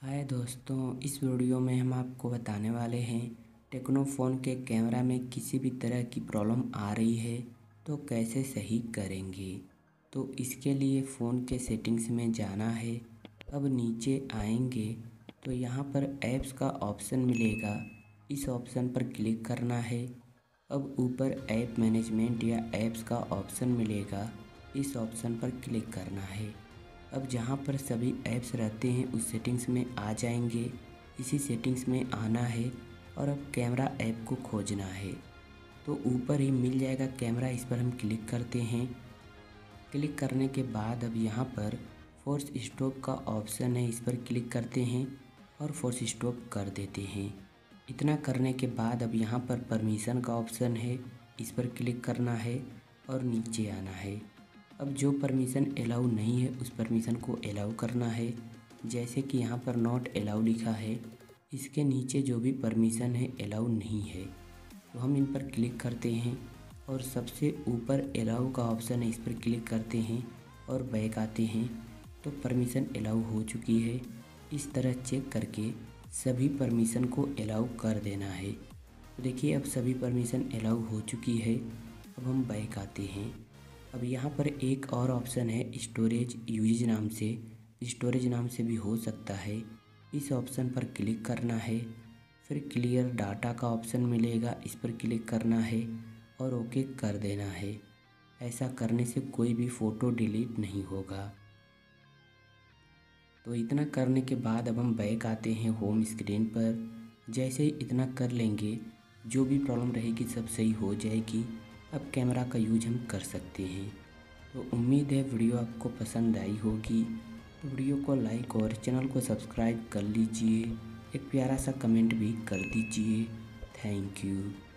हाय दोस्तों, इस वीडियो में हम आपको बताने वाले हैं टेक्नो फ़ोन के कैमरा में किसी भी तरह की प्रॉब्लम आ रही है तो कैसे सही करेंगे। तो इसके लिए फ़ोन के सेटिंग्स में जाना है। अब नीचे आएंगे तो यहाँ पर ऐप्स का ऑप्शन मिलेगा, इस ऑप्शन पर क्लिक करना है। अब ऊपर ऐप मैनेजमेंट या ऐप्स का ऑप्शन मिलेगा, इस ऑप्शन पर क्लिक करना है। अब जहाँ पर सभी ऐप्स रहते हैं उस सेटिंग्स में आ जाएंगे, इसी सेटिंग्स में आना है और अब कैमरा ऐप को खोजना है। तो ऊपर ही मिल जाएगा कैमरा, इस पर हम क्लिक करते हैं। क्लिक करने के बाद अब यहाँ पर फोर्स स्टॉप का ऑप्शन है, इस पर क्लिक करते हैं और फोर्स स्टॉप कर देते हैं। इतना करने के बाद अब यहाँ पर परमिशन का ऑप्शन है, इस पर क्लिक करना है और नीचे आना है। अब जो परमिशन अलाउ नहीं है उस परमिशन को अलाउ करना है। जैसे कि यहाँ पर नॉट अलाउ लिखा है, इसके नीचे जो भी परमिशन है अलाउ नहीं है, तो हम इन पर क्लिक करते हैं और सबसे ऊपर अलाउ का ऑप्शन है, इस पर क्लिक करते हैं और बैक आते हैं तो परमिशन अलाउ हो चुकी है। इस तरह चेक करके सभी परमिशन को अलाउ कर देना है। तो देखिए अब सभी परमिशन अलाउ हो चुकी है। अब हम बैक आते हैं। अब यहाँ पर एक और ऑप्शन है स्टोरेज यूजेज नाम से, स्टोरेज नाम से भी हो सकता है। इस ऑप्शन पर क्लिक करना है, फिर क्लियर डाटा का ऑप्शन मिलेगा, इस पर क्लिक करना है और ओके कर देना है। ऐसा करने से कोई भी फ़ोटो डिलीट नहीं होगा। तो इतना करने के बाद अब हम बैक आते हैं होम स्क्रीन पर। जैसे ही इतना कर लेंगे, जो भी प्रॉब्लम रहेगी सब सही हो जाएगी। अब कैमरा का यूज हम कर सकते हैं। तो उम्मीद है वीडियो आपको पसंद आई होगी। तो वीडियो को लाइक और चैनल को सब्सक्राइब कर लीजिए। एक प्यारा सा कमेंट भी कर दीजिए। Thank you.